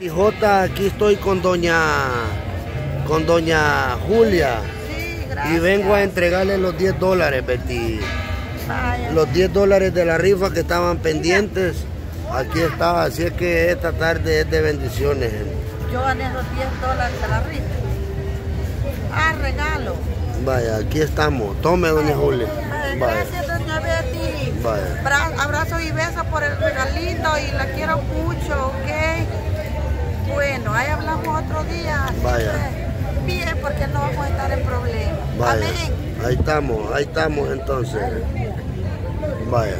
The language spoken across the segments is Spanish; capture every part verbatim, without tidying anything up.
Jota, aquí estoy con doña con doña Julia. Sí, gracias. Y vengo a entregarle los diez dólares, Betty. Vaya. Los diez dólares de la rifa que estaban pendientes. Aquí está, así es que esta tarde es de bendiciones. Yo gané los diez dólares de la rifa. Ah, regalo. Vaya, aquí estamos. Tome, doña Julia. Ay, Vaya. gracias, doña Betty. Vaya. Bra abrazo y besos por el regalito y la quiero mucho, ¿ok? Bueno, ahí hablamos otro día. Vaya. Bien, porque no vamos a estar en problemas. Vaya. Amén. Ahí estamos, ahí estamos entonces. Vaya.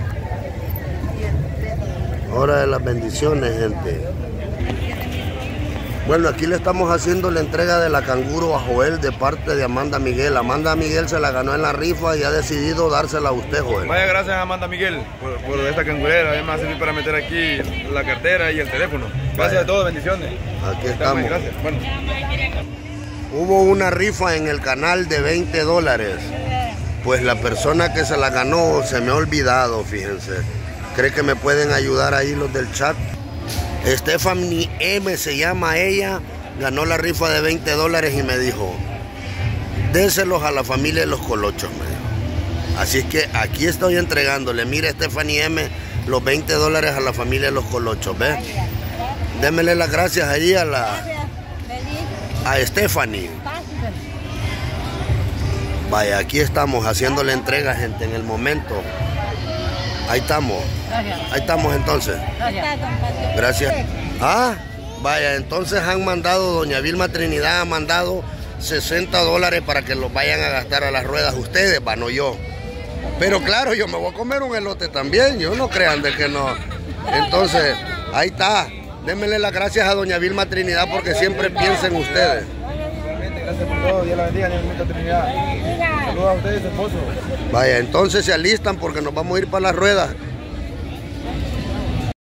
Hora de las bendiciones, gente. Bueno, aquí le estamos haciendo la entrega de la canguro a Joel de parte de Amanda Miguel. Amanda Miguel se la ganó en la rifa y ha decidido dársela a usted, Joel. Vaya, gracias a Amanda Miguel por, por esta cangurera. Además, servir para meter aquí la cartera y el teléfono. Gracias Vaya. a todos, bendiciones. Aquí estamos. Gracias. Bueno. Hubo una rifa en el canal de veinte dólares. Pues la persona que se la ganó se me ha olvidado, fíjense. ¿Cree que me pueden ayudar ahí los del chat? Stephanie M se llama ella, ganó la rifa de veinte dólares y me dijo, déselos a la familia de los colochos, me dijo. Así es que aquí estoy entregándole, mire Stephanie M, los veinte dólares a la familia de los colochos, ¿ves? Démele las gracias allí a la... a Stephanie. Vaya, aquí estamos haciendo la entrega, gente, en el momento. Ahí estamos. Ahí estamos entonces. Gracias. Ah, vaya, entonces han mandado, doña Vilma Trinidad ha mandado sesenta dólares para que los vayan a gastar a las ruedas ustedes, va, no yo. Pero claro, yo me voy a comer un elote también, yo no crean de que no. Entonces, ahí está. Démenle las gracias a doña Vilma Trinidad porque siempre piensa en ustedes. Gracias por todo. Dios la bendiga, doña Vilma Trinidad. Saludos a ustedes y a su esposo. Vaya, entonces se alistan porque nos vamos a ir para las ruedas.